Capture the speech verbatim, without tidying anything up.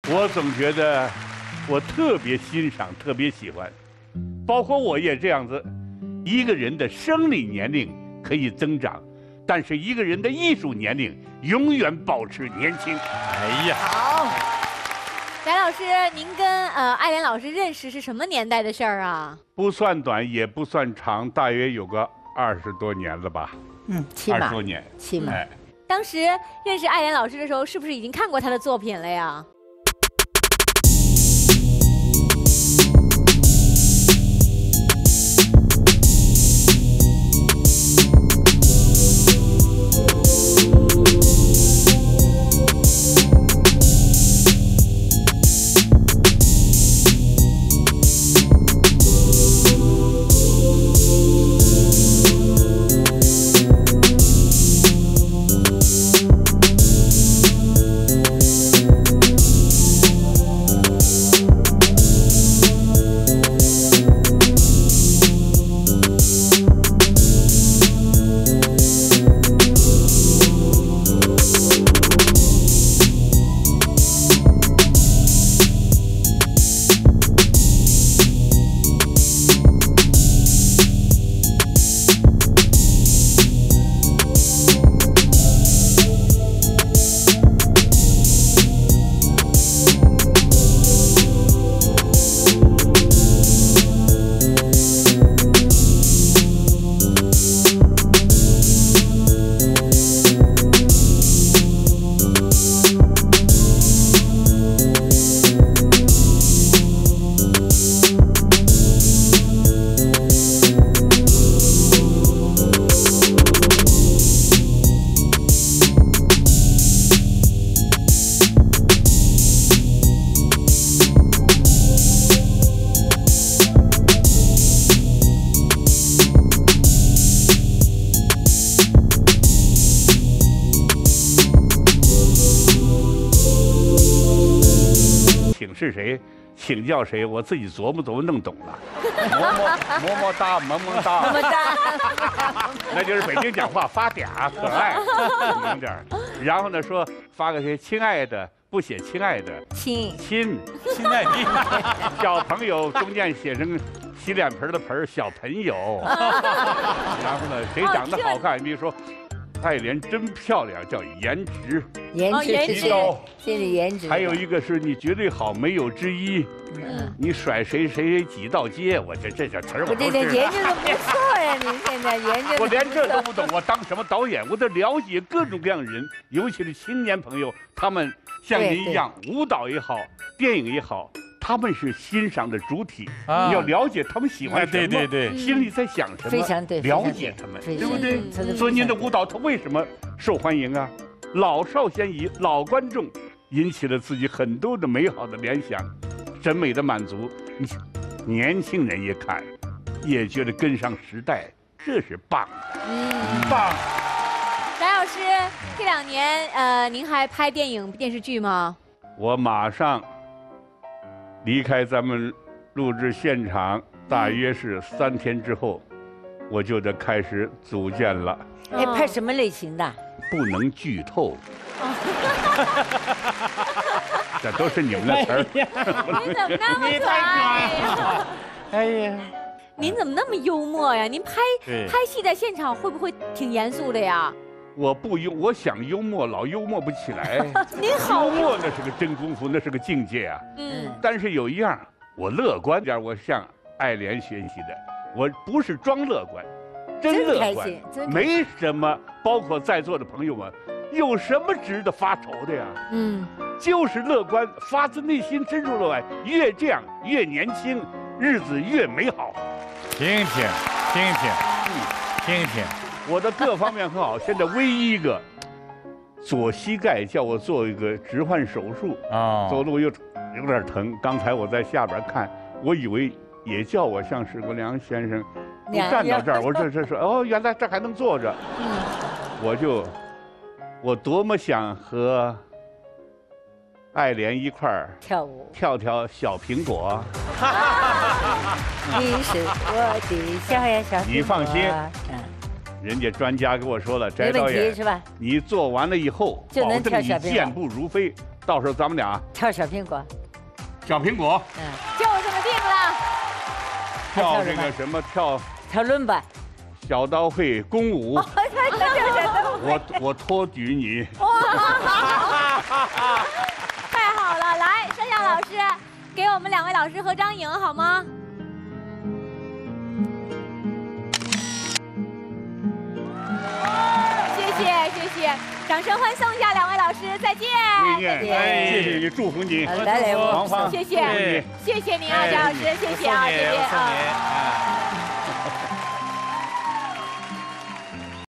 我总觉得我特别欣赏，特别喜欢，包括我也这样子。一个人的生理年龄可以增长，但是一个人的艺术年龄永远保持年轻。 哎呀， 好。翟老师，您跟呃爱莲老师认识是什么年代的事儿啊？ 不算短，也不算长，大约有个二十多年了吧。 嗯，起码二十多年， 起码。 哎， 当时认识爱莲老师的时候，是不是已经看过她的作品了呀？ 是谁，请教谁，我自己琢磨琢磨弄懂了。么么么么哒，么么哒，么么哒，那就是北京讲话发嗲可爱，明点儿。然后呢说发个谁，亲爱的，不写亲爱的， 亲亲亲爱的，小朋友中间写成洗脸盆的盆，小朋友。然后呢，谁长得好看，比如说。爱莲真漂亮，叫颜值， 颜值是高， 这是颜值。 还有一个是你绝对好，没有之一。嗯，你甩谁谁谁几道街，我这这这词儿我这这颜值都不错呀！你现在颜值， 我连这都不懂，我当什么导演？我得了解各种各样的人，尤其是青年朋友，他们像您一样，舞蹈也好，电影也好。他们是欣赏的主体，啊、你要了解他们喜欢什么， 对对对， 心里在想什么， 非常对， 了解他们，对不对？所以您的舞蹈它为什么受欢迎啊？老少咸宜，老观众引起了自己很多的美好的联想，审美的满足，年轻人也看，也觉得跟上时代，这是棒的，嗯，棒。 翟老师，这两年呃，您还拍电影、电视剧吗？ 我马上。离开咱们录制现场，大约是三天之后，我就得开始组建了。 哎，拍什么类型的？ 不能剧透。这都是你们的词儿。 您怎么那么可爱呀？ 哎呀， 您怎么那么幽默呀？您拍拍戏在现场会不会挺严肃的呀？ 我不幽，我想幽默，老幽默不起来。 您好， 幽默那是个真功夫，那是个境界啊。嗯。但是有一样，我乐观点，我向爱莲学习的，我不是装乐观，真乐观，没什么。包括在座的朋友们，有什么值得发愁的呀？嗯，就是乐观，发自内心深处乐观，越这样越年轻，日子越美好。 听听，听听，嗯，听听。 我的各方面很好，现在唯一一个左膝盖叫我做一个置换手术啊，走路又有点疼。刚才我在下边看，我以为也叫我像史国良先生，你站到这儿，我这这说哦，原来这还能坐着，我就我多么想和爱莲一块儿跳舞， 跳跳小苹果。 你是我的小呀小苹果。 你放心。人家专家给我说了，翟导演是吧？你做完了以后，保证你健步如飞， 到时候咱们俩跳小苹果， 小苹果， 嗯， 就这么定了。 跳这个什么跳跳伦巴， 小刀会弓舞，我我托举你。 太好了，来，盛夏老师，给我们两位老师合张影好吗？谢谢谢谢，掌声欢送一下两位老师，再见。 魏念，谢谢你，祝福你。 来来， 王芳， 谢谢谢谢您啊，贾老师，谢谢啊，谢谢啊。